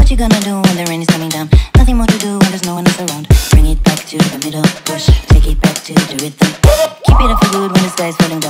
you gonna do when the rain is coming down? Nothing more to do when there's no one else around. Bring it back to the middle, push, take it back to the rhythm. Keep it up for good when the sky's falling down.